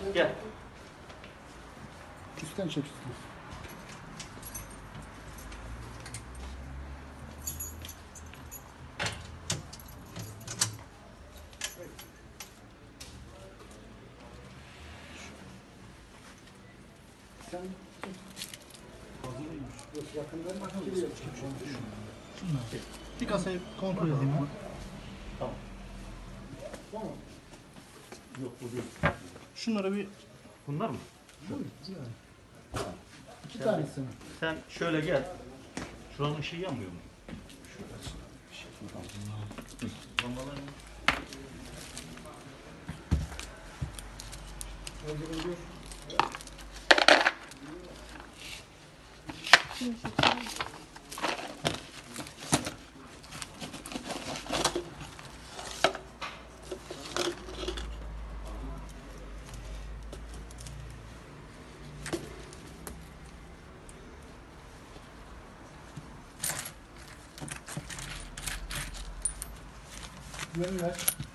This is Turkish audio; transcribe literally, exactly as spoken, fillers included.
Gel. Üstten çek üstten. Sen yok yakından bakabiliyor. Bir kasayı kontrol edeyim ben. Tamam. Tamam. Yok bu değil. Şunlara bir Bunlar mı? İki tanesini. Sen şöyle gel. Şuranın ışığı yanmıyor mu? Lambalar mı? Yön ver.